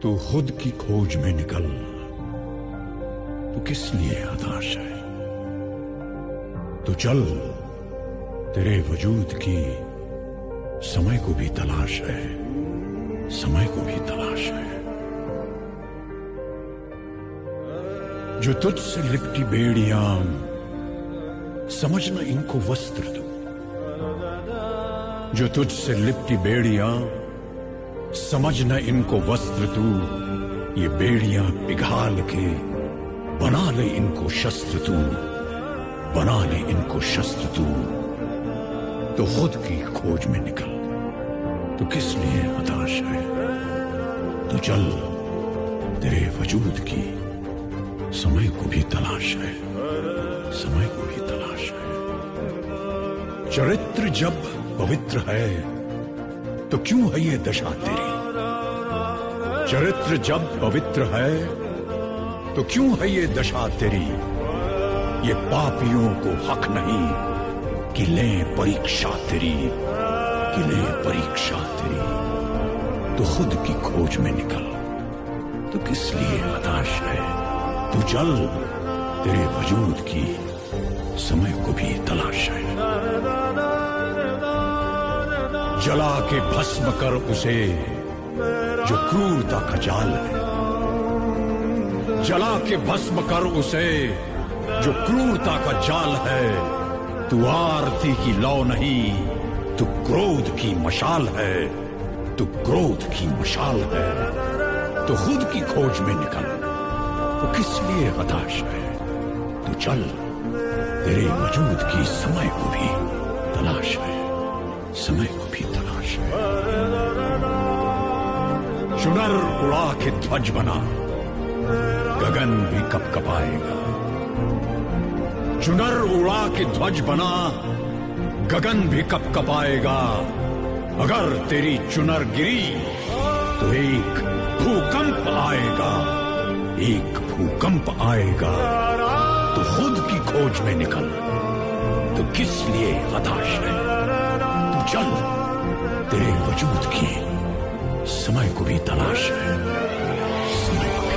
तू खुद की खोज में निकल, तू किस लिए हताश है? तो चल, तेरे वजूद की समय को भी तलाश है, समय को भी तलाश है। जो तुझसे लिपटी बेड़ियां, समझना इनको वस्त्र तू। जो तुझसे लिपटी बेड़ियां, समझना इनको वस्त्र तू। ये बेड़ियां पिघाल के बना ले इनको शस्त्र तू, बना ले इनको शस्त्र तू। तो खुद की खोज में निकल, तो किस लिए हताश है? तो चल, तेरे वजूद की समय को भी तलाश है, समय को भी तलाश है। चरित्र जब पवित्र है तो क्यों है ये दशा तेरी? चरित्र जब पवित्र है तो क्यों है ये दशा तेरी? ये पापियों को हक नहीं कि लें परीक्षा तेरी, कि लें परीक्षा तेरी। तो खुद की खोज में निकल, तो किस लिए हताश है? तू चल, तेरे वजूद की समय को भी तलाश है। जला के भस्म कर उसे जो क्रूरता का जाल है, जला के भस्म कर उसे जो क्रूरता का जाल है। तू आरती की लौ नहीं, तू क्रोध की मशाल है, तू क्रोध की मशाल है। तो खुद की खोज में निकल, तो किस लिए हताश है? तो चल, तेरे वजूद की समय को भी तलाश है, समय को भी तलाश है। चुनर उड़ा के ध्वज बना, गगन भी कपकपाएगा। चुनर उड़ा के ध्वज बना, गगन भी कपकपाएगा। अगर तेरी चुनर गिरी तो एक भूकंप आएगा, एक भूकंप आएगा। तो खुद की खोज में निकल, तो किस लिए हताश है? तू चल, तेरे वजूद की समय को भी तलाश है, समय को